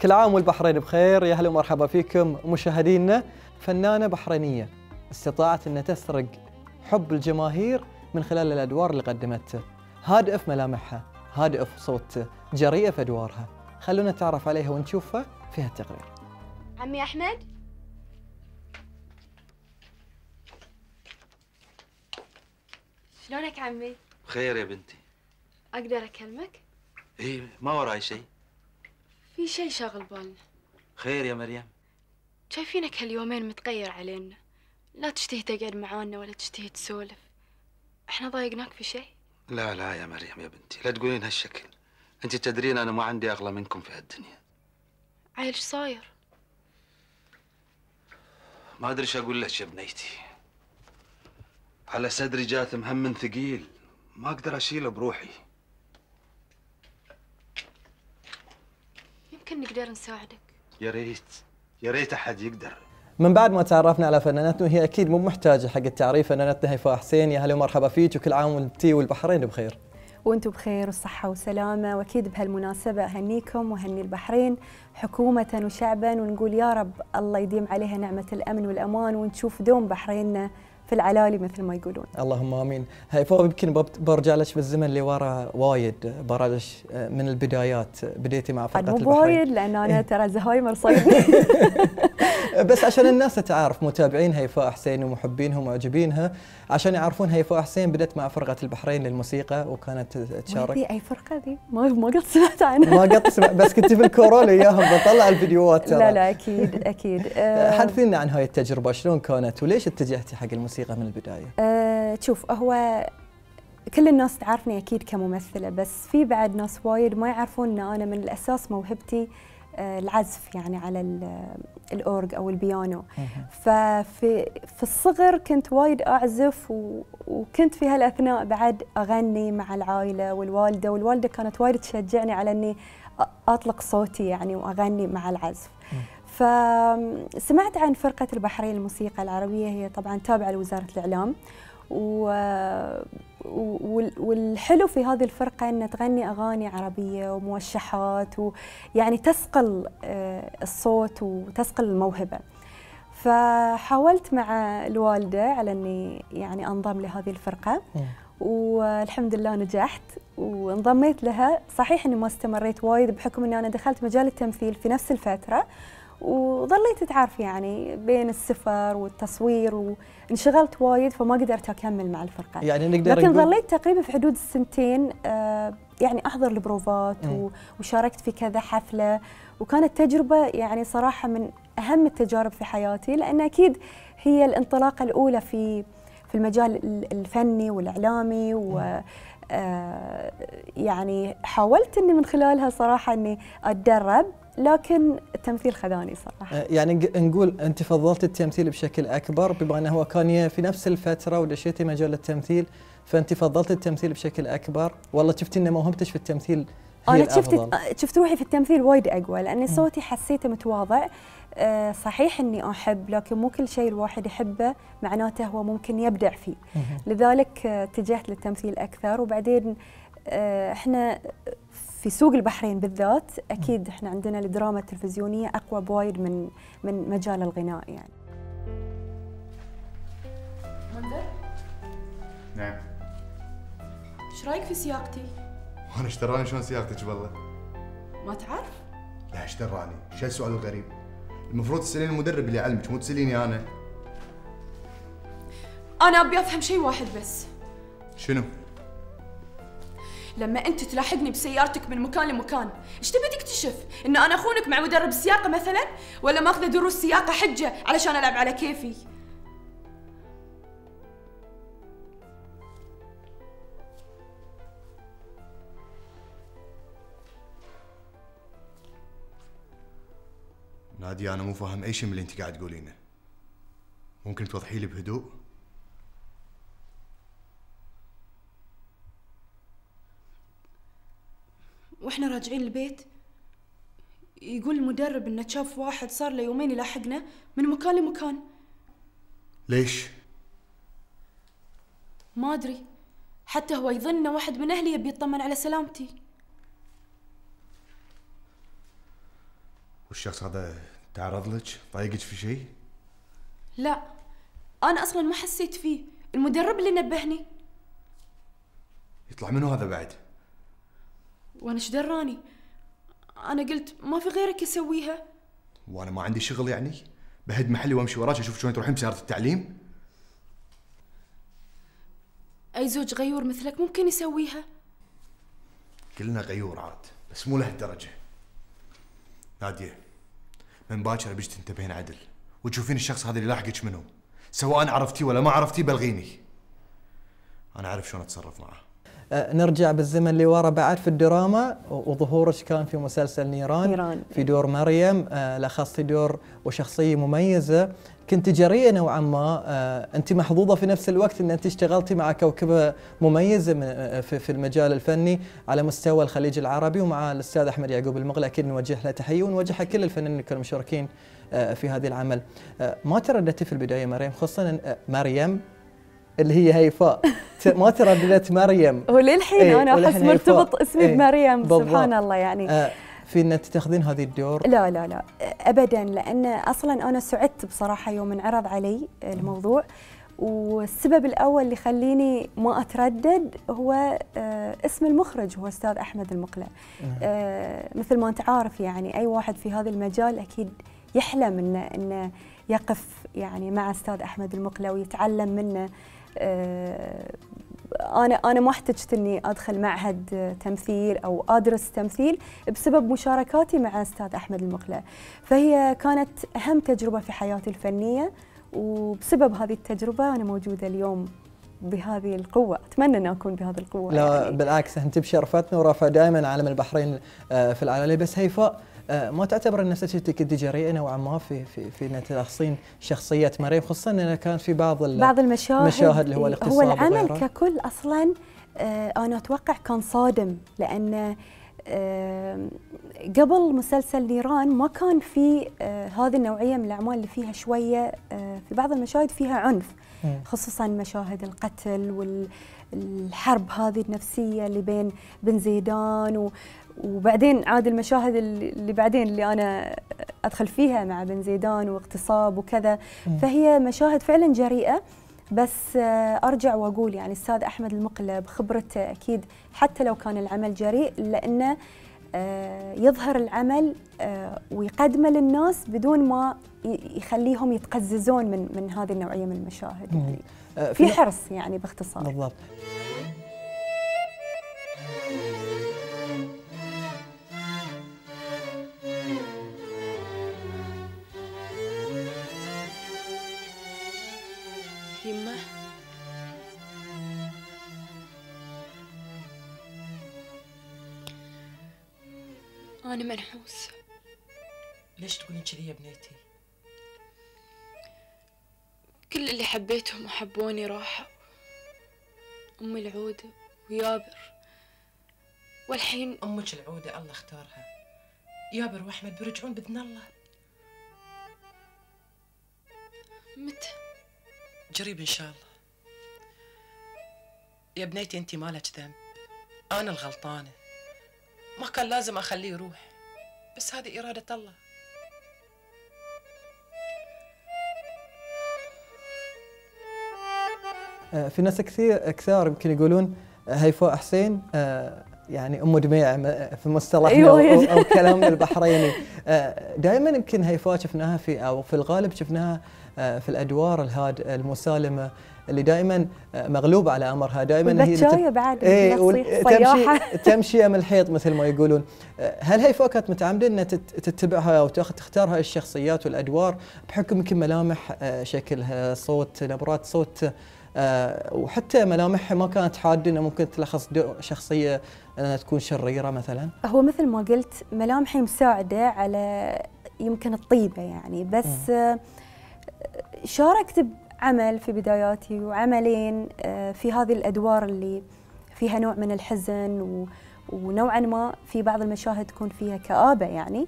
كل عام والبحرين بخير. يا هلا ومرحبا فيكم مشاهدينا. فنانة بحرينية استطاعت أن تسرق حب الجماهير من خلال الأدوار اللي قدمتها. هادئة في ملامحها، هادئة في صوتها، جريئة في أدوارها. خلونا نتعرف عليها ونشوفها في هالتقرير. عمي أحمد، شلونك عمي؟ بخير يا بنتي. أقدر أكلمك؟ ايه، ما وراي شيء. في شيء شاغل بالنا. خير يا مريم؟ شايفينك هاليومين متغير علينا، لا تشتهي تقعد معانا ولا تشتهي تسولف. احنا ضايقناك في شيء؟ لا لا يا مريم يا بنتي، لا تقولين هالشكل. انت تدرين انا ما عندي اغلى منكم في هالدنيا. عيل ايش صاير؟ ما ادري ايش اقول لك يا بنيتي. على صدري جات مهم ثقيل ما اقدر اشيله بروحي. يمكن نقدر نساعدك. يا ريت يا ريت احد يقدر. من بعد ما تعرفنا على فنانتنا، وهي اكيد مو محتاجه حق التعريف، فنانتنا هيفاء حسين. يا هلا ومرحبا فيك، وكل عام وانتي والبحرين بخير. وانتم بخير والصحة والسلامة، واكيد بهالمناسبة اهنيكم واهني البحرين حكومة وشعبا، ونقول يا رب الله يديم عليها نعمة الامن والامان، ونشوف دوم بحريننا في العلالي مثل ما يقولون. اللهم امين. هيفاء، يمكن برجع لك بالزمن اللي ورا وايد، برجع من البدايات. بديتي مع فرقة البحرين. مو وايد لان انا ترى زهايمر صيدني. بس عشان الناس تعرف، متابعين هيفاء حسين ومحبينها ومعجبينها، عشان يعرفون هيفاء حسين بدت مع فرقة البحرين للموسيقى وكانت تشارك. اي فرقة ذي؟ ما قد سمعت عنها. ما قد سمعت، بس كنت في الكورونا اياهم بطلع الفيديوهات ترى. لا اكيد اكيد. حدثينا عن هاي التجربة، شلون كانت وليش اتجهتي حق الموسيقى من البداية؟ شوف، هو كل الناس تعرفني اكيد كممثلة، بس في بعد ناس وايد ما يعرفون ان انا من الاساس موهبتي العزف، يعني على الأورج أو البيانو. ففي الصغر كنت وايد أعزف، وكنت في هالأثناء بعد أغني مع العائلة والوالدة كانت وايد تشجعني على أني أطلق صوتي يعني وأغني مع العزف. فسمعت عن فرقة البحرين للموسيقى العربية، هي طبعا تابعة لوزارة الإعلام، والحلو في هذه الفرقة أن تغني أغاني عربية وموشحات، ويعني تسقل الصوت وتسقل الموهبة. فحاولت مع الوالدة على أني يعني أنضم لهذه الفرقة، والحمد لله نجحت وانضميت لها. صحيح أني ما استمريت وايد بحكم أني أنا دخلت مجال التمثيل في نفس الفترة، وظليت تعرف يعني بين السفر والتصوير وانشغلت وايد، فما قدرت أكمل مع الفرقة. يعني نقدر لكن ظليت تقريبا في حدود السنتين يعني أحضر البروفات وشاركت في كذا حفلة، وكانت تجربة يعني صراحة من أهم التجارب في حياتي، لأن أكيد هي الانطلاقة الأولى في المجال الفني والإعلامي، يعني حاولت أني من خلالها صراحة أني أتدرب، لكن التمثيل خذاني صراحة. يعني نقول أنت فضلت التمثيل بشكل أكبر، بما أنه هو كان في نفس الفترة ودشيتي مجال التمثيل، فأنت فضلت التمثيل بشكل أكبر، والله شفتي أن موهبتك في التمثيل هي أنا شفت روحي في التمثيل وايد أقوى، لأن صوتي حسيته متواضع. صحيح أني أحب، لكن مو كل شيء الواحد يحبه معناته هو ممكن يبدع فيه. لذلك اتجهت للتمثيل أكثر. وبعدين احنا في سوق البحرين بالذات اكيد احنا عندنا الدراما التلفزيونيه اقوى بوايد من مجال الغناء يعني. منذر؟ نعم. ايش رايك في سياقتي؟ وانا ايش دراني شلون سياقتك بالله؟ ما تعرف؟ لا ايش دراني؟ شو السؤال الغريب؟ المفروض تسالين المدرب اللي يعلمك، مو تساليني انا. انا ابي افهم شيء واحد بس. شنو؟ لما انت تلاحقني بسيارتك من مكان لمكان، ايش تبي تكتشف؟ ان انا اخونك مع مدرب السياقه مثلا؟ ولا ماخذه دروس سياقه حجه علشان العب على كيفي؟ نادية، انا مو فاهم اي شيء من اللي انت قاعد تقولينه. ممكن توضحي لي بهدوء؟ واحنا راجعين البيت يقول المدرب انه شاف واحد صار له يومين يلاحقنا من مكان لمكان. ليش؟ ما ادري، حتى هو يظن انه واحد من اهلي يبي يطمن على سلامتي. والشخص هذا تعرض لك؟ ضايقك في شيء؟ لا، انا اصلا ما حسيت فيه، المدرب اللي نبهني. يطلع منو هذا بعد؟ وانا ايش دراني؟ انا قلت ما في غيرك يسويها. وانا ما عندي شغل يعني؟ بهد محلي وامشي وراك اشوف شلون تروحين بسيارة التعليم؟ اي زوج غيور مثلك ممكن يسويها. كلنا غيور عاد، بس مو لهالدرجة. نادية، من باكر ابيك تنتبهين عدل وتشوفين الشخص هذا اللي لاحقك منو، سواء عرفتيه ولا ما عرفتيه بلغيني. انا اعرف شلون اتصرف معه. نرجع بالزمن اللي ورا بعد في الدراما، وظهورك كان في مسلسل نيران في دور مريم، لخصتي دور وشخصية مميزة، كنت جريئة نوعا ما، أنت محظوظة في نفس الوقت أن أنت اشتغلتي مع كوكبة مميزة في المجال الفني على مستوى الخليج العربي، ومع الأستاذ أحمد يعقوب المغلى أكيد نوجه له تحية ونوجهها كل الفنانين المشاركين في هذه العمل. ما ترددتي في البداية مريم، خصوصا مريم اللي هي هيفاء، ما ترددت مريم وللحين انا احس مرتبط اسمي بمريم. سبحان الله يعني في ان انت تاخذين هذه الدور. لا لا لا ابدا، لان اصلا انا سعدت بصراحه يوم انعرض علي الموضوع، والسبب الاول اللي يخليني ما اتردد هو اسم المخرج هو استاذ احمد المقلى. مثل ما انت عارف يعني اي واحد في هذا المجال اكيد يحلم انه يقف يعني مع استاذ احمد المقلى ويتعلم منه. أنا ما احتجت إني أدخل معهد تمثيل أو أدرس تمثيل بسبب مشاركاتي مع أستاذ أحمد المقلى، فهي كانت أهم تجربة في حياتي الفنية، وبسبب هذه التجربة أنا موجودة اليوم بهذه القوة. أتمنى أن أكون بهذه القوة. لا يعني بالعكس، أنت بشرفتنا ورافع دائما علم البحرين في العالمية. بس هيفاء، ما تعتبر ان نفسك كنت جريئه نوعا ما في ان تلخصين شخصيه مريم، خصوصا انها كانت في بعض المشاهد اللي هو الاغتصاب هو العمل ككل اصلا انا اتوقع كان صادم، لان قبل مسلسل نيران ما كان في هذه النوعيه من الاعمال اللي فيها شويه في بعض المشاهد فيها عنف، خصوصا مشاهد القتل والحرب هذه النفسيه اللي بين زيدان وبعدين عاد المشاهد اللي بعدين اللي أنا أدخل فيها مع بن زيدان واغتصاب وكذا. فهي مشاهد فعلا جريئة، بس أرجع وأقول يعني الأستاذ أحمد المقلى بخبرته أكيد حتى لو كان العمل جريء، لأنه يظهر العمل ويقدمه للناس بدون ما يخليهم يتقززون من هذه النوعية من المشاهد. يعني في حرص يعني باختصار. بالضبط. يمه، أنا منحوسة. ليش تقولين كذي يا بنيتي؟ كل اللي حبيتهم وحبوني راحوا، أم العودة ويابر، والحين أمك العودة الله اختارها، يابر وأحمد بيرجعون بإذن الله. متى؟ قريب إن شاء الله. يا بنيتي أنتي مالك ذنب، أنا الغلطانة، ما كان لازم أخليه يروح، بس هذه إرادة الله. في ناس كثار يمكن يقولون هيفاء حسين يعني ام دميع في مصطلحنا أو كلامنا البحريني. دائما يمكن هيفاء شفناها في الغالب شفناها في الادوار المسالمه اللي دائما مغلوبه على امرها، دائما هي بعد تمشي ام الحيط مثل ما يقولون. هل هيفاء كانت متعمده انها تتبعها او تختار هاي الشخصيات والادوار بحكم يمكن ملامح شكلها، صوت، نبرات صوت، وحتى ملامحها ما كانت حاده انه ممكن تلخص شخصيه انها تكون شريره مثلا؟ هو مثل ما قلت ملامحي مساعده على يمكن الطيبه يعني، بس شاركت بعمل في بداياتي وعملين في هذه الادوار اللي فيها نوع من الحزن ونوعا ما في بعض المشاهد تكون فيها كآبه يعني.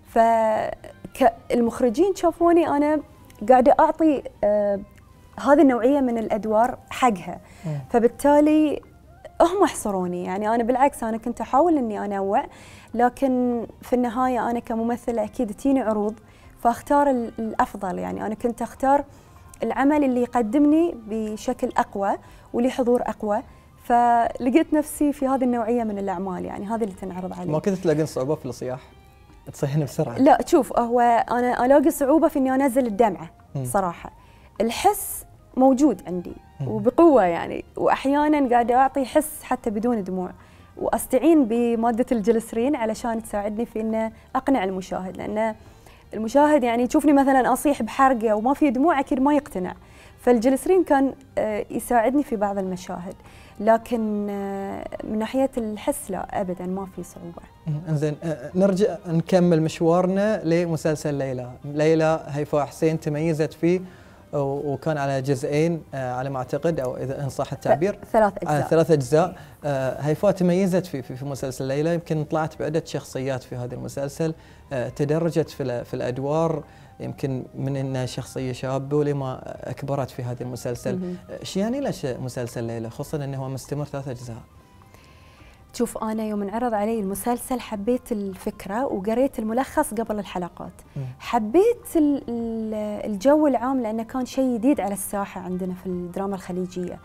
فالمخرجين شافوني انا قاعده اعطي هذه النوعيه من الادوار حقها، فبالتالي هم حصروني. يعني انا بالعكس انا كنت احاول اني انوع، لكن في النهايه انا كممثله اكيد تجيني عروض فاختار الافضل. يعني انا كنت اختار العمل اللي يقدمني بشكل اقوى واللي حضور اقوى، فلقيت نفسي في هذه النوعيه من الاعمال. يعني هذه اللي تنعرض علي. ما كنت تلاقين صعوبه في الصياح؟ تصيحين بسرعه؟ لا شوف، هو انا الاقي صعوبه في اني انزل الدمعه صراحه. الحس موجود عندي وبقوه يعني، واحيانا قاعده اعطي حس حتى بدون دموع، واستعين بماده الجلسرين علشان تساعدني في ان اقنع المشاهد، لان المشاهد يعني يشوفني مثلا اصيح بحرقه وما في دموع اكيد ما يقتنع. فالجلسرين كان يساعدني في بعض المشاهد، لكن من ناحيه الحس لا ابدا ما في صعوبه. انزين، نرجع نكمل مشوارنا لمسلسل ليلى. ليلى هيفاء حسين تميزت فيه وكان على جزئين على ما اعتقد، او اذا ان صح التعبير 3 أجزاء. 3 أجزاء. هيفاء تميزت في مسلسل ليلى، يمكن طلعت بعدة شخصيات في هذا المسلسل، تدرجت في الادوار، يمكن من انها شخصيه شابه لما اكبرت في هذا المسلسل. ايش يعني ليش مسلسل ليلى، خصوصا انه هو مستمر 3 أجزاء؟ شوف انا يوم انعرض علي المسلسل حبيت الفكره وقريت الملخص قبل الحلقات. حبيت الجو العام لانه كان شيء جديد على الساحه عندنا في الدراما الخليجيه.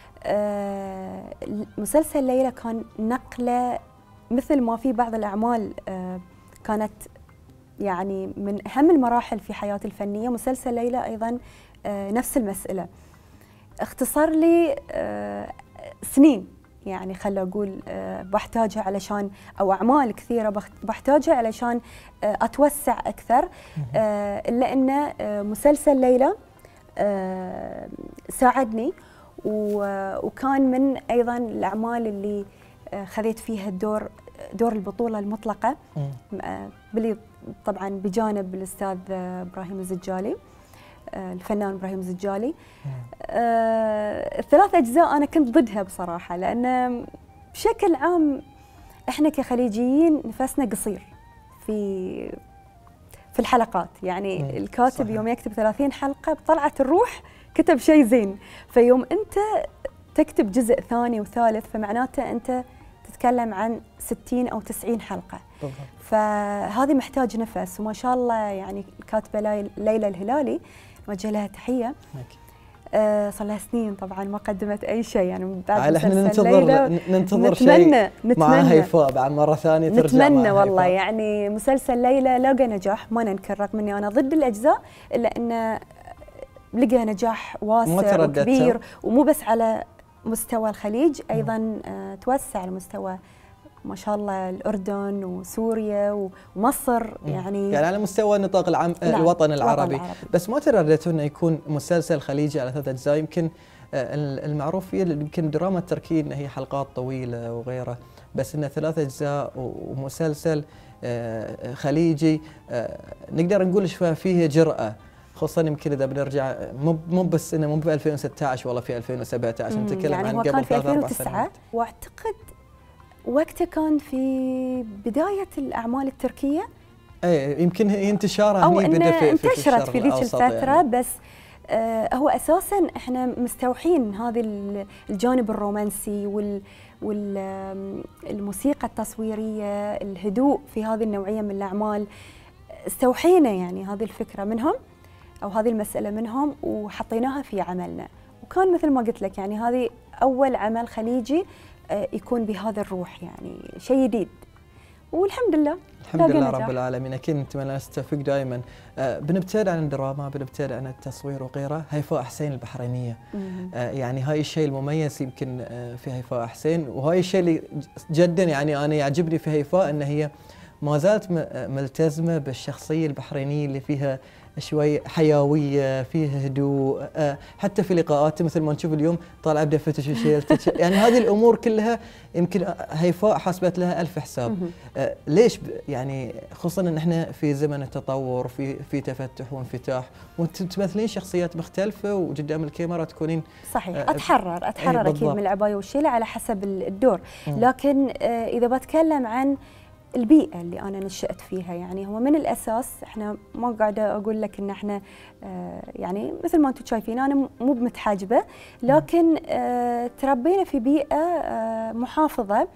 مسلسل ليلى كان نقله، مثل ما في بعض الاعمال كانت يعني من اهم المراحل في حياتي الفنيه، مسلسل ليلى ايضا نفس المساله. اختصر لي سنين، يعني خلي اقول بحتاجها علشان، او اعمال كثيره بحتاجها علشان اتوسع اكثر. الا ان مسلسل ليلى ساعدني، وكان من ايضا الاعمال اللي خذيت فيها دور البطوله المطلقه، طبعا بجانب الاستاذ ابراهيم الزجالي، الفنان ابراهيم الزجالي. ال3 أجزاء انا كنت ضدها بصراحه، لان بشكل عام احنا كخليجيين نفسنا قصير في الحلقات. يعني الكاتب صحيح. يوم يكتب 30 حلقه بطلعت الروح كتب شيء زين، فيوم انت تكتب جزء ثاني وثالث فمعناته انت تتكلم عن 60 أو 90 حلقة. فهذه محتاج نفس، وما شاء الله يعني الكاتبة ليلى الهلالي نوجه لها تحية. صار لها سنين طبعا ما قدمت أي شيء، يعني من بعد احنا ننتظر شيء مع هيفاء بعد مرة ثانية ترجع. نتمنى والله. يعني مسلسل ليلى لاقى نجاح، ما ننكر رغم اني انا ضد الأجزاء، الا انه لقى نجاح واسع وكبير، ومو بس على مستوى الخليج، ايضا توسع على مستوى ما شاء الله الأردن وسوريا ومصر، يعني على مستوى النطاق العام الوطن العربي. بس ما ترددتوا انه يكون مسلسل خليجي على 3 أجزاء؟ يمكن المعروف فيه يمكن دراما التركية ان هي حلقات طويلة وغيره، بس انه 3 أجزاء ومسلسل خليجي نقدر نقول فيه جرأة، خصوصا يمكن اذا بنرجع مو بس انه مو ب 2016 والله في 2017 نتكلم يعني عن قبل 3 4 سنوات. واعتقد وقتها كان في بداية الأعمال التركية. اي يمكن انتشارها أو هني بدا انتشرت في ذيك الفترة يعني. بس هو أساساً احنا مستوحين هذا الجانب الرومانسي والموسيقى التصويرية، الهدوء في هذه النوعية من الأعمال، استوحينا يعني هذه الفكرة منهم أو هذه المسألة منهم وحطيناها في عملنا. وكان مثل ما قلت لك يعني هذه أول عمل خليجي يكون بهذا الروح، يعني شيء جديد والحمد لله. الحمد لله رب العالمين. اكيد نتمنى نستفيق دائما. بنبتعد عن الدراما، بنبتعد عن التصوير وغيره. هيفاء حسين البحرينيه، يعني هاي الشيء المميز يمكن في هيفاء حسين، وهاي الشيء اللي جدا يعني انا يعجبني في هيفاء ان هي ما زالت ملتزمه بالشخصيه البحرينيه اللي فيها شوي حيويه، فيه هدوء، حتى في لقاءاته مثل ما نشوف اليوم طالعه بدفتش وشيلتش، يعني هذه الامور كلها يمكن هيفاء حاسبت لها 1000 حساب. ليش يعني خصوصا ان احنا في زمن التطور، في تفتح وانفتاح، وانت تمثلين شخصيات مختلفه وقدام الكاميرا تكونين صحيح. اتحرر اكيد من العبايه والشيله على حسب الدور. لكن اذا بتكلم عن البيئة اللي أنا نشأت فيها. يعني هو من الأساس إحنا ما قاعدة أقول لك إن إحنا يعني مثل ما أنتم شايفين أنا مو بمتحجبة، لكن تربينا في بيئة محافظة،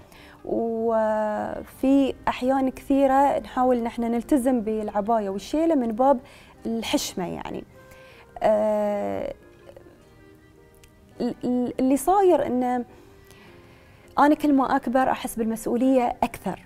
وفي أحيان كثيرة نحاول إن إحنا نلتزم بالعباية والشيلة من باب الحشمة. يعني اللي صاير إنه أنا كل ما أكبر أحس بالمسؤولية أكثر.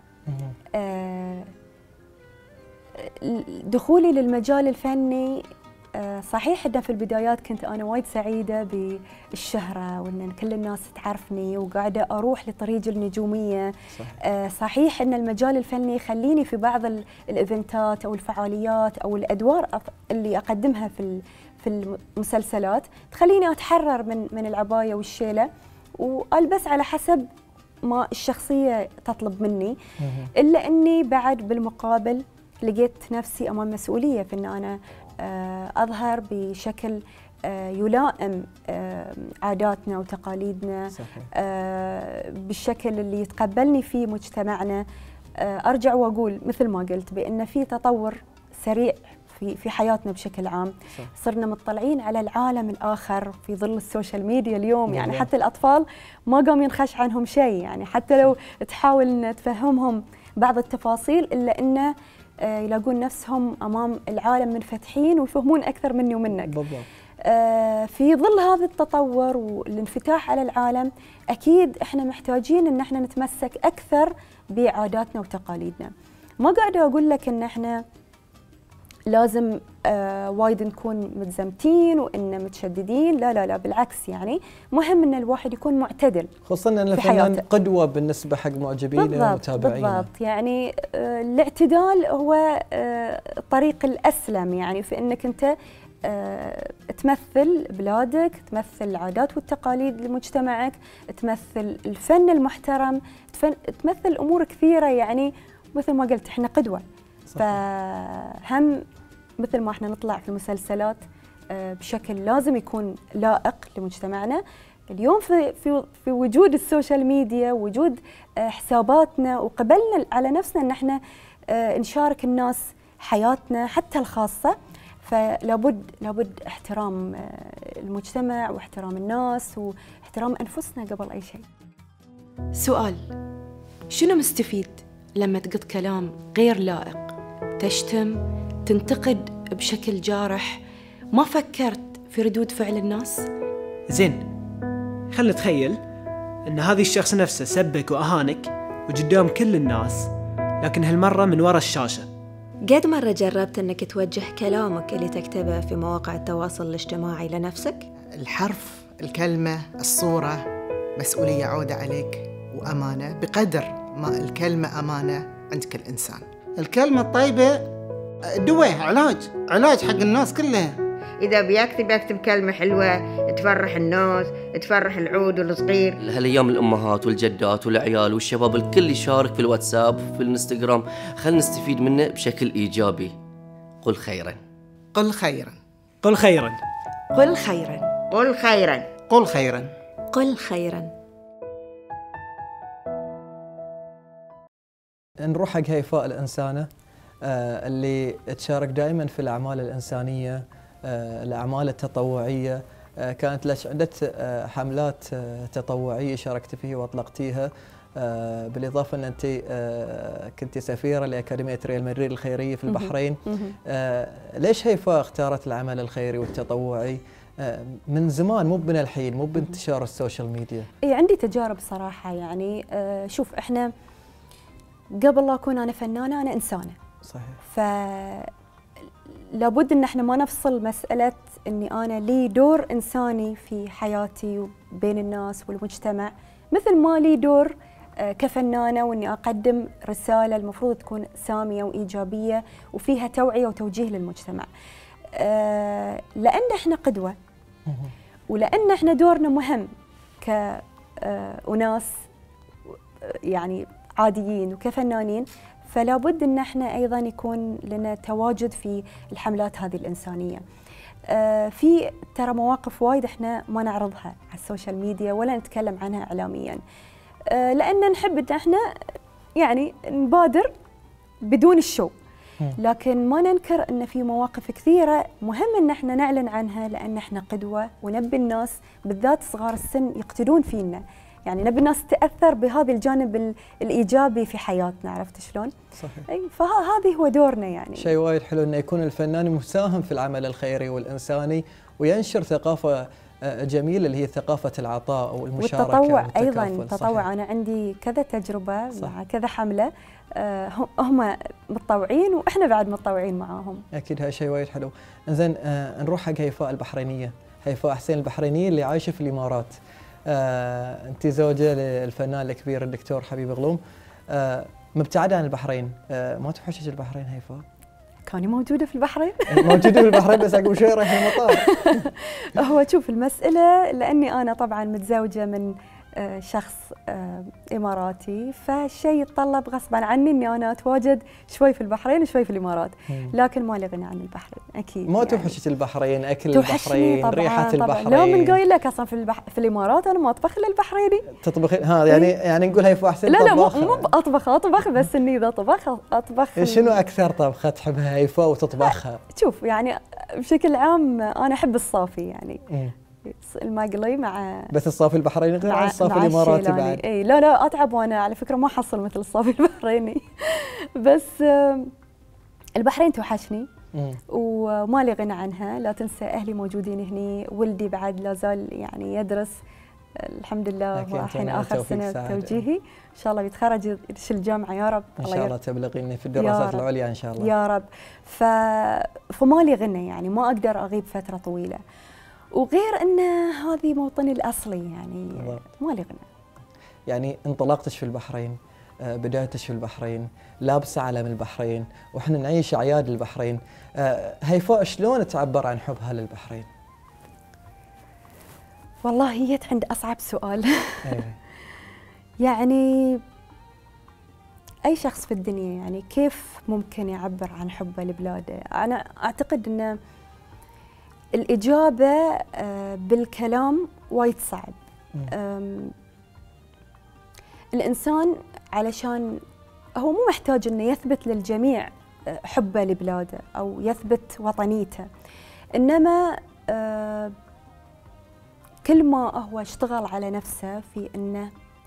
دخولي للمجال الفني صحيح إنه في البدايات كنت أنا وايد سعيدة بالشهرة وإن كل الناس تعرفني وقاعدة أروح لطريق النجومية. صحيح إن المجال الفني يخليني في بعض الإيفنتات أو الفعاليات أو الأدوار اللي أقدمها في المسلسلات تخليني أتحرر من العباية والشيلة وألبس على حسب ما الشخصية تطلب مني. إلا أني بعد بالمقابل لقيت نفسي أمام مسؤولية في أن أنا أظهر بشكل يلائم عاداتنا وتقاليدنا، بالشكل اللي يتقبلني فيه مجتمعنا. أرجع وأقول مثل ما قلت بأن في تطور سريع في حياتنا بشكل عام. صرنا مطلعين على العالم الآخر في ظل السوشيال ميديا اليوم. يعني حتى الأطفال ما قام ينخش عنهم شيء، يعني حتى لو تحاول أن تفهمهم بعض التفاصيل إلا أنه يلاقون نفسهم أمام العالم منفتحين ويفهمون أكثر مني ومنك. بالضبط. في ظل هذا التطور والانفتاح على العالم أكيد إحنا محتاجين أن احنا نتمسك أكثر بعاداتنا وتقاليدنا. ما قاعدة أقول لك أن احنا لازم وايد نكون متزمتين وإن متشددين، لا لا لا بالعكس. يعني مهم أن الواحد يكون معتدل، خصوصا أن الفنان قدوة بالنسبة حق معجبينه ومتابعينه. بالضبط. يعني الاعتدال هو الطريق الأسلم، يعني في أنك أنت تمثل بلادك، تمثل العادات والتقاليد لمجتمعك، تمثل الفن المحترم، تمثل أمور كثيرة. يعني مثل ما قلت احنا قدوة. فهم مثل ما احنا نطلع في المسلسلات بشكل لازم يكون لائق لمجتمعنا. اليوم في وجود السوشيال ميديا، وجود حساباتنا، وقبلنا على نفسنا ان احنا نشارك الناس حياتنا حتى الخاصة، فلابد احترام المجتمع واحترام الناس واحترام أنفسنا قبل أي شيء. سؤال: شنو مستفيد لما تقط كلام غير لائق، تشتم، تنتقد بشكل جارح؟ ما فكرت في ردود فعل الناس؟ زين، خلنا نتخيل أن هذه الشخص نفسه سبك وأهانك وقدام كل الناس، لكن هالمرة من وراء الشاشة. قد مرة جربت أنك توجه كلامك اللي تكتبه في مواقع التواصل الاجتماعي لنفسك؟ الحرف، الكلمة، الصورة مسؤولية عودة عليك وأمانة، بقدر ما الكلمة أمانة عند كل إنسان. الكلمة الطيبة دواء، علاج حق الناس كلها. إذا بيكتب كلمة حلوة تفرح الناس، تفرح العود والصغير. هالأيام الأمهات والجدات والعيال والشباب الكل يشارك في الواتساب وفي الانستغرام، خلنا نستفيد منه بشكل إيجابي. قل خيرا. قل خيرا. قل خيرا. قل خيرا. قل خيرا. قل خيرا. قل خيرا. نروح حق هيفاء الإنسانة اللي تشارك دائما في الأعمال الإنسانية، الأعمال التطوعية. كانت لك عدة حملات تطوعية شاركت فيها وأطلقتيها، بالإضافة أن أنت كنت سفيرة لأكاديمية ريال مدريد الخيرية في البحرين. ليش هيفاء اختارت العمل الخيري والتطوعي من زمان، مو من الحين، مو بانتشار السوشيال ميديا؟ عندي تجارب صراحة. يعني شوف، احنا قبل لا أكون أنا فنانة أنا إنسانة. صحيح. لابد ان احنا ما نفصل مسألة اني انا لي دور انساني في حياتي وبين الناس والمجتمع، مثل ما لي دور كفنانة واني اقدم رسالة المفروض تكون سامية وايجابية وفيها توعية وتوجيه للمجتمع. لان احنا قدوة، ولان احنا دورنا مهم كأناس يعني عاديين وكفنانين، فلا بد ان احنا ايضا يكون لنا تواجد في الحملات هذه الانسانيه. في ترى مواقف وايد احنا ما نعرضها على السوشيال ميديا ولا نتكلم عنها اعلاميا، لان نحب ان احنا يعني نبادر بدون الشو، لكن ما ننكر ان في مواقف كثيره مهم ان احنا نعلن عنها، لان احنا قدوه ونبي الناس بالذات صغار السن يقتدون فينا، يعني نبي الناس تتاثر بهذا الجانب الايجابي في حياتنا، عرفت شلون؟ صحيح. اي فهذه هو دورنا يعني. شيء وايد حلو انه يكون الفنان مساهم في العمل الخيري والانساني وينشر ثقافه جميله اللي هي ثقافه العطاء والمشاركه والتطوع ايضا. التطوع انا عندي كذا تجربه مع كذا حمله، هم متطوعين واحنا بعد متطوعين معاهم. اكيد هذا شيء وايد حلو. انزين نروح حق هيفاء البحرينيه، هيفاء حسين البحرينيه اللي عايشه في الامارات. انت زوجه للفنان الكبير الدكتور حبيب غلوم، مبتعده عن البحرين، ما توحشك البحرين هيفاء؟ كاني موجوده في البحرين. موجوده في البحرين بس عقب شوي رايحه المطار. هو شوف المساله لاني انا طبعا متزوجه من شخص إماراتي، فالشيء يتطلب غصبا عني أني أنا أتواجد شوي في البحرين وشوي في الإمارات، لكن ما لي غنى عن البحرين أكيد. ما توحشك البحرين، أكل البحرين، ريحة البحرين؟ لو من قايل لك أصلا في الإمارات أنا ما أطبخ إلا البحريني. تطبخين؟ ها يعني نقول هيفاء أحسن لا طباخة. لا مو أطبخ بس إني إذا أطبخ. شنو أكثر طبخة تحبها هيفاء وتطبخها؟ شوف يعني بشكل عام أنا أحب الصافي يعني. المقلي مع بس الصافي البحريني غير عن الصافي الاماراتي بعد. اي لا اتعب وانا على فكره ما احصل مثل الصافي البحريني. بس البحرين توحشني وما لي غنى عنها، لا تنسى اهلي موجودين هني، ولدي بعد لا زال يعني يدرس الحمد لله، هو الحين اخر سنه توجيهي، ان شاء الله بيتخرج يدش الجامعه يا رب. ان شاء الله تبلغيني في الدراسات العليا ان شاء الله يا رب. فما لي غنى يعني ما اقدر اغيب فتره طويله، وغير ان هذه موطني الاصلي يعني ما لي غنى. يعني انطلاقتش في البحرين، بدايتش في البحرين، لابسه علم البحرين، واحنا نعيش اعياد البحرين. هيفاء شلون تعبر عن حبها للبحرين؟ والله جيت عند اصعب سؤال. يعني اي شخص في الدنيا يعني كيف ممكن يعبر عن حبه لبلاده؟ انا اعتقد ان الإجابة بالكلام وايد صعب. الإنسان علشان هو مو محتاج إنه يثبت للجميع حبه لبلاده أو يثبت وطنيته، إنما كل ما هو اشتغل على نفسه في إنه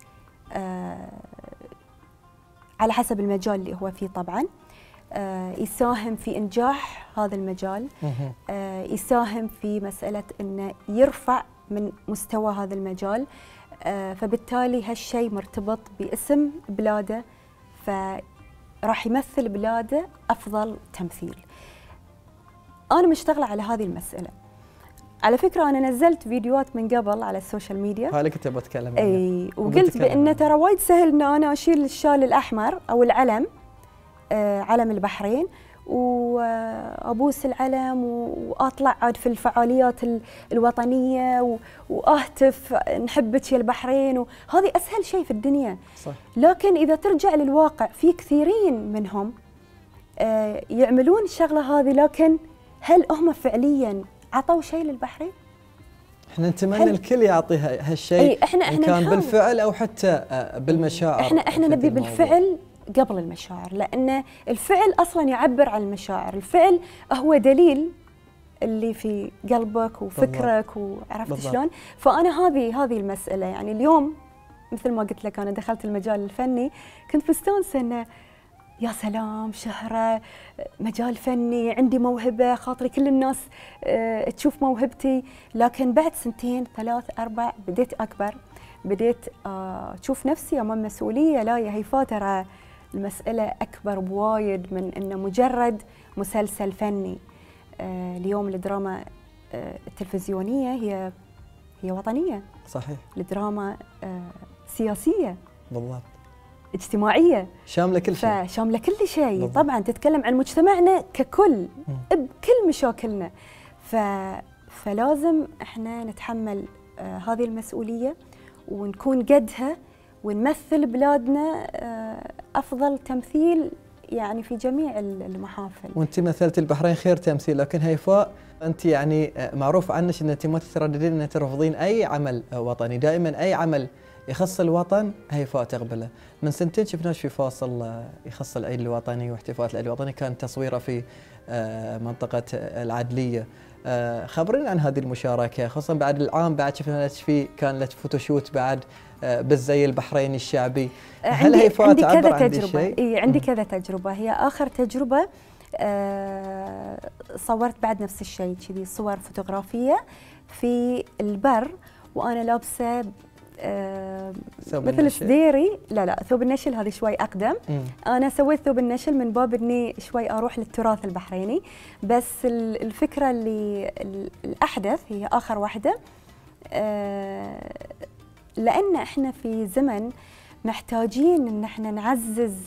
على حسب المجال اللي هو فيه طبعاً يساهم في إنجاح هذا المجال، يساهم في مسألة أنه يرفع من مستوى هذا المجال، فبالتالي هالشيء مرتبط باسم بلاده، فراح يمثل بلاده أفضل تمثيل. أنا مشتغلة على هذه المسألة. على فكرة أنا نزلت فيديوهات من قبل على السوشيال ميديا. هذا كنت بتكلم عنه. أي وقلت بأنه ترى وايد سهل أن أنا أشيل الشال الأحمر أو العلم، علم البحرين، وابوس العلم واطلع عاد في الفعاليات الوطنيه واهتف نحبك يا البحرين، وهذه اسهل شيء في الدنيا. صح. لكن اذا ترجع للواقع في كثيرين منهم يعملون الشغله هذه، لكن هل هم فعليا عطوا شيء للبحرين؟ احنا نتمنى الكل يعطي هالشيء، احنا إن كان بالفعل او حتى بالمشاعر. احنا نبي بالفعل قبل المشاعر، لأن الفعل أصلاً يعبر عن المشاعر، الفعل هو دليل اللي في قلبك وفكرك، وعرفت شلون؟ فأنا هذه المسألة يعني اليوم مثل ما قلت لك أنا دخلت المجال الفني كنت مستانسة إنه يا سلام شهرة، مجال فني، عندي موهبة، خاطري كل الناس تشوف موهبتي، لكن بعد 2 3 4 بديت أكبر، بديت أشوف نفسي أمام مسؤولية. لا يا هيفاء ترى المسألة أكبر بوايد من إنه مجرد مسلسل فني. اليوم الدراما التلفزيونية هي وطنية. صحيح. الدراما سياسية. بالضبط. اجتماعية. شاملة كل شيء. شاملة كل شيء. طبعا تتكلم عن مجتمعنا ككل بكل مشاكلنا. فلازم احنا نتحمل هذه المسؤولية ونكون قدها ونمثل بلادنا أفضل تمثيل يعني في جميع المحافل. وانت مثلت البحرين خير تمثيل، لكن هيفاء انت يعني معروف عنك ان انت ما تترددين ان ترفضين اي عمل وطني، دائما اي عمل يخص الوطن هيفاء تقبله. من سنتين شفناش في فاصل يخص العيد الوطني واحتفالات العيد الوطني، كان تصويره في منطقة العدلية. خبرنا عن هذه المشاركة، خصوصا بعد العام بعد شفنا في كان لك فوتوشوت بعد بالزي البحريني الشعبي. هل هيفاء تعبر عن شيء؟ اي عندي كذا تجربة. هي آخر تجربة صورت بعد نفس الشيء كذي، صور فوتوغرافية في البر وأنا لابسة مثل سديري. لا ثوب النشل هذه شوي أقدم. أنا سويت ثوب النشل من باب إني شوي أروح للتراث البحريني، بس الفكرة اللي الأحدث هي آخر واحدة، لأن إحنا في زمن محتاجين إن إحنا نعزز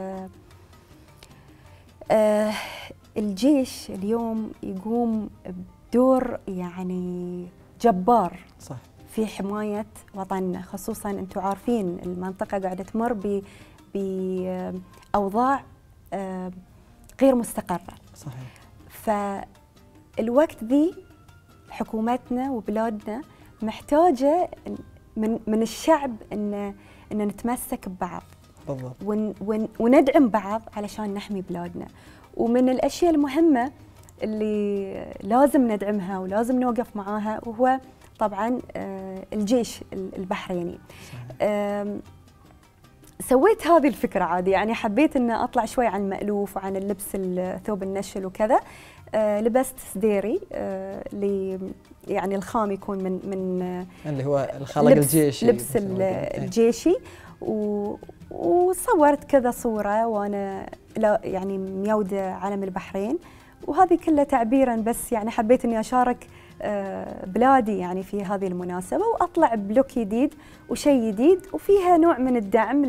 الجيش اليوم يقوم بدور يعني جبار صح في حماية وطننا، خصوصاً أنتم عارفين المنطقة قاعدة تمر بأوضاع غير مستقرة. صحيح. فالوقت ذي حكومتنا وبلادنا محتاجة من الشعب إن نتمسك ببعض بالضبط، وندعم بعض علشان نحمي بلادنا. ومن الأشياء المهمة اللي لازم ندعمها ولازم نوقف معاها وهو طبعا الجيش البحريني. سويت هذه الفكرة عادي، يعني حبيت أن أطلع شوي عن المألوف وعن اللبس الثوب النشل وكذا. لبست سديري يعني الخام يكون من اللي هو الخلق الجيشي، لبس الجيشي. وصورت كذا صورة وأنا يعني ميودة علم البحرين، وهذه كلها تعبيرا بس يعني حبيت اني اشارك بلادي يعني في هذه المناسبة، واطلع بلوك جديد وشيء جديد وفيها نوع من الدعم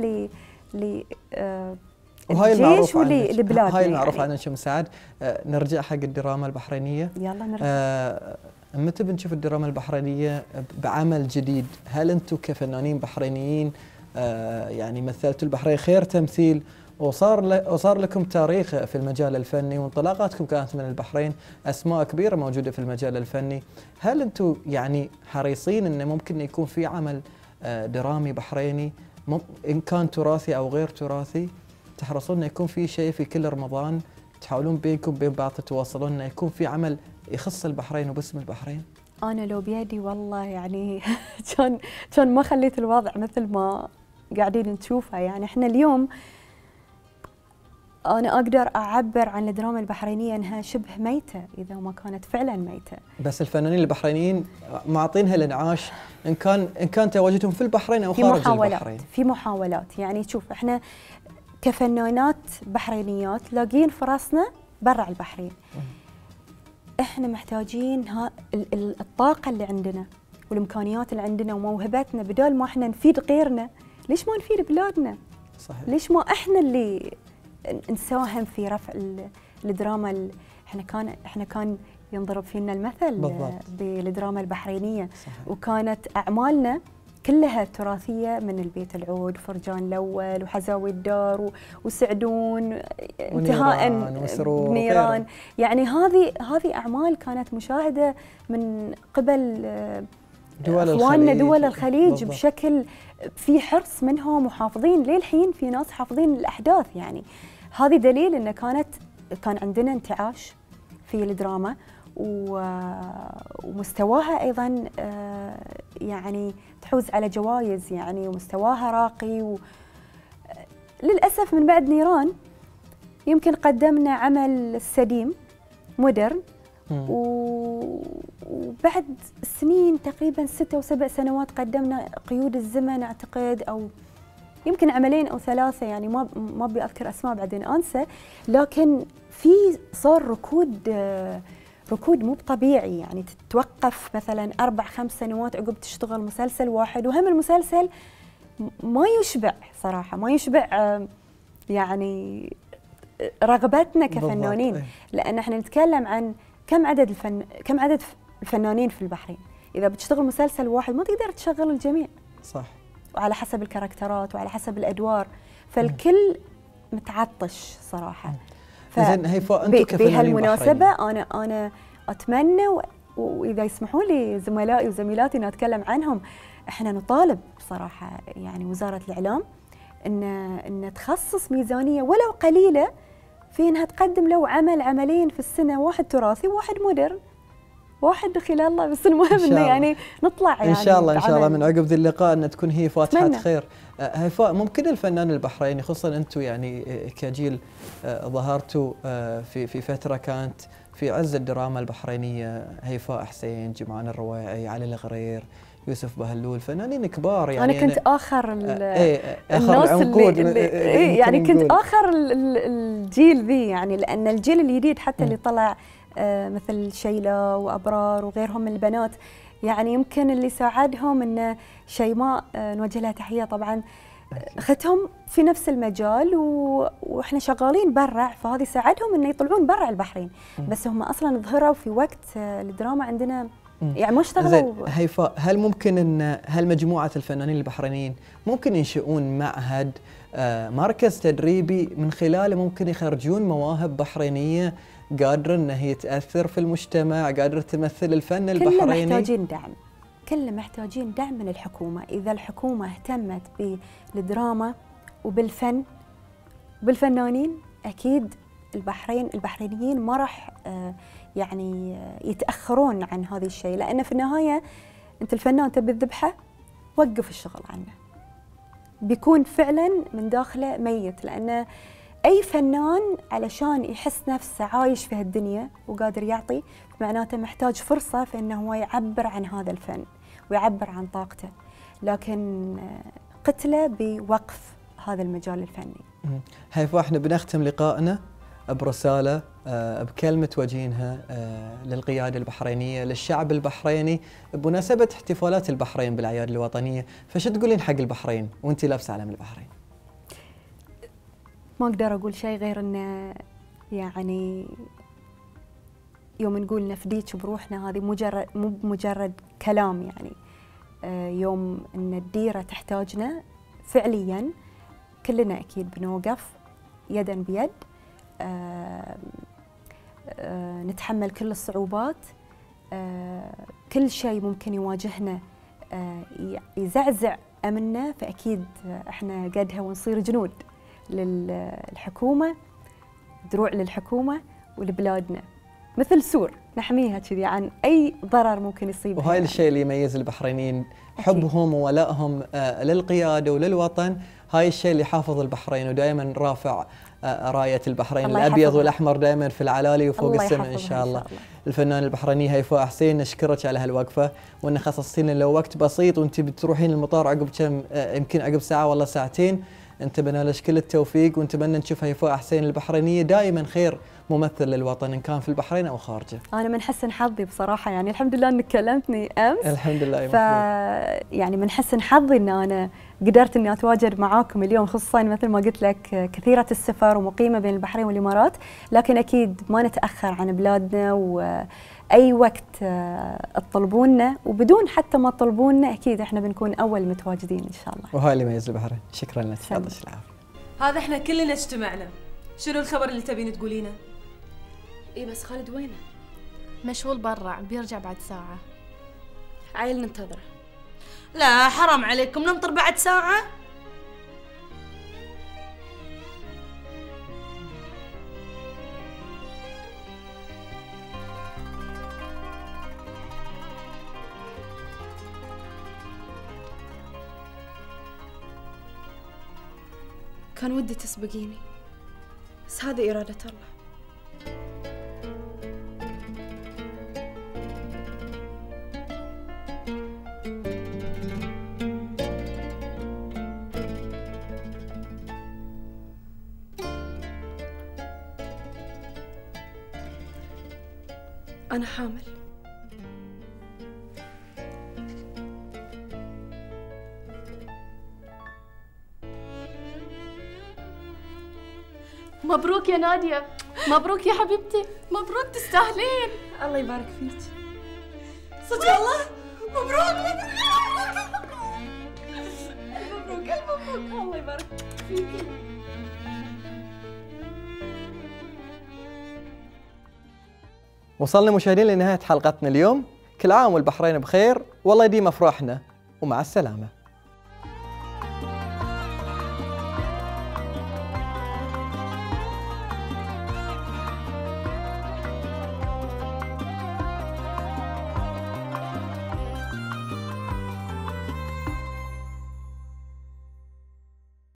للجيش ولبلادنا. هاي المعروف عنها شو مساعد. نرجع حق الدراما البحرينية. يلا نرجع. متى بنشوف الدراما البحرينية بعمل جديد؟ هل انتم كفنانين بحرينيين يعني مثلتوا البحرين خير تمثيل وصار لكم تاريخ في المجال الفني وانطلاقاتكم كانت من البحرين، اسماء كبيره موجوده في المجال الفني، هل انتم يعني حريصين انه ممكن يكون في عمل درامي بحريني ان كان تراثي او غير تراثي، تحرصون انه يكون في شيء في كل رمضان تحاولون بينكم بين بعض تتواصلون انه يكون في عمل يخص البحرين وباسم البحرين؟ انا لو بيدي والله يعني كان ما خليت الوضع مثل ما قاعدين نشوفه. يعني احنا اليوم أنا أقدر أعبر عن الدراما البحرينية أنها شبه ميتة إذا ما كانت فعلا ميتة. بس الفنانين البحرينيين معطينها الانعاش إن كان تواجدهم في البحرين أو خارج البحرين. في محاولات، يعني شوف إحنا كفنانات بحرينيات لاقين فرصنا برا البحرين. إحنا محتاجين الطاقة اللي عندنا والإمكانيات اللي عندنا وموهبتنا، بدال ما إحنا نفيد غيرنا ليش ما نفيد بلادنا؟ صحيح. ليش ما إحنا اللي نساهم في رفع الدراما؟ احنا كان ينضرب فينا المثل بالدراما البحرينية. صحيح. وكانت اعمالنا كلها تراثيه، من البيت العود، فرجان الاول، وحزاوي الدار، وسعدون، انتهاء بنيران. يعني هذه اعمال كانت مشاهده من قبل اخواننا دول الخليج بالضبط. بشكل في حرص منهم وحافظين للحين، في ناس حافظين الاحداث. يعني هذه دليل ان كان عندنا انتعاش في الدراما ومستواها ايضا يعني تحوز على جوائز، يعني ومستواها راقي. للاسف من بعد نيران يمكن قدمنا عمل السديم مودرن، وبعد سنين تقريبا 6 أو 7 سنوات قدمنا قيود الزمن اعتقد، او يمكن عملين او 3، يعني ما ابي اذكر اسماء بعدين انسى. لكن صار ركود مو طبيعي، يعني تتوقف مثلا 4-5 سنوات عقب تشتغل مسلسل واحد، وهم المسلسل ما يشبع صراحه، ما يشبع يعني رغبتنا كفنانين. لان احنا نتكلم عن كم عدد الفنانين في البحرين. اذا بتشتغل مسلسل واحد ما تقدر تشغل الجميع، صح، وعلى حسب الكاركترات وعلى حسب الادوار، فالكل متعطش صراحه. زين هيفاء، انتم كفنانين بهالمناسبه انا اتمنى واذا يسمحوا لي زملائي وزميلاتي ان اتكلم عنهم، احنا نطالب بصراحه يعني وزاره الاعلام ان تخصص ميزانيه ولو قليله في انها تقدم لو عملين في السنه، واحد تراثي وواحد مودرن، واحد خلال الله، بس المهم انه يعني نطلع يعني ان شاء الله من عقب ذي اللقاء ان تكون هي فاتحه خير. هيفاء، ممكن الفنان البحريني خصوصا انتم يعني كجيل ظهرتوا في فتره كانت في عز الدراما البحرينيه، هيفاء حسين، جمعان الرويعي، علي الغرير، يوسف بهلول، فنانين كبار يعني. انا كنت اخر الناس العنقود يعني كنت اخر الجيل ذي يعني، لان الجيل الجديد حتى اللي طلع مثل شيلة وأبرار وغيرهم من البنات، يعني يمكن اللي ساعدهم إن شيماء نوجه لها تحية طبعا، أختهم في نفس المجال وإحنا شغالين برا، فهذه ساعدهم إنه يطلعون برا البحرين، بس هم أصلا ظهروا في وقت الدراما عندنا يعني ما اشتغلوا. هيفاء، هل ممكن هل مجموعة الفنانين البحرينيين ممكن ينشئون معهد مركز تدريبي من خلاله ممكن يخرجون مواهب بحرينية قادرة أن هي تأثر في المجتمع، قادرة تمثل الفن البحريني؟ كلنا محتاجين دعم، كلنا محتاجين دعم من الحكومة. إذا الحكومة اهتمت بالدراما وبالفن وبالفنانين، أكيد البحرينيين ما راح يعني يتأخرون عن هذا الشيء، لأن في النهاية أنت الفنان تبي الذبحة، وقف الشغل عنه، بيكون فعلا من داخله ميت. لأن أي فنان علشان يحس نفسه عايش في هالدنيا وقادر يعطي، معناته محتاج فرصة في أنه هو يعبر عن هذا الفن ويعبر عن طاقته، لكن قتله بوقف هذا المجال الفني. هيفاء، احنا بنختم لقائنا برسالة بكلمة توجهينها للقيادة البحرينية، للشعب البحريني بمناسبة احتفالات البحرين بالأعياد الوطنية، فش تقولين حق البحرين وانتي لابسة علم البحرين؟ ما أقدر أقول شيء غير أنه يعني يوم نقول نفديك بروحنا، هذه مو مجرد كلام يعني. يوم أن الديرة تحتاجنا فعليا كلنا أكيد بنوقف يدا بيد، نتحمل كل الصعوبات، كل شيء ممكن يواجهنا يزعزع أمننا، فأكيد احنا قدها ونصير جنود للحكومة، دروع للحكومة ولبلادنا، مثل سور نحميها كذي عن أي ضرر ممكن يصيبها. وهاي الشيء اللي يميز البحرينيين، حبهم وولائهم للقيادة وللوطن، هاي الشيء اللي حافظ البحرين، ودائما رافع راية البحرين الأبيض والأحمر دائما في العلالي وفوق السماء إن شاء الله. الفنان البحريني هيفاء حسين، نشكرك على هالوقفة، وأن خصصتي لنا لو وقت بسيط وأنت بتروحين المطار عقب كم يمكن عقب ساعة ولا ساعتين. نتمنى لك كل التوفيق، ونتمنى نشوف هيفاء حسين البحرينية دائما خير ممثل للوطن، إن كان في البحرين أو خارجه. أنا من حسن حظي بصراحة، يعني الحمد لله إنك كلمتني أمس. الحمد لله. يعني من حسن حظي إن أنا قدرت إني أتواجد معاكم اليوم، خصوصا مثل ما قلت لك كثيرة السفر ومقيمة بين البحرين والإمارات، لكن أكيد ما نتأخر عن بلادنا، وأي وقت تطلبونا وبدون حتى ما تطلبونا أكيد إحنا بنكون أول متواجدين إن شاء الله. وهاي اللي يميز البحرين. شكرا لك، يعطيك العافية. هذا إحنا كلنا اجتمعنا، شنو الخبر اللي تبين تقولينه؟ إيه بس خالد وينه؟ مشغول برا، بيرجع بعد ساعة. عيل ننتظره. لا حرام عليكم، ننطر بعد ساعة؟ كان ودي تسبقيني، بس هذه إرادة الله. أنا حامل. مبروك يا نادية، مبروك يا حبيبتي، مبروك تستاهلين. الله يبارك فيك. صدق والله؟ مبروك مبروك مبروك، الله يبارك فيك. وصلنا مشاهدين لنهاية حلقتنا اليوم. كل عام والبحرين بخير، والله يديم افراحنا، ومع السلامة.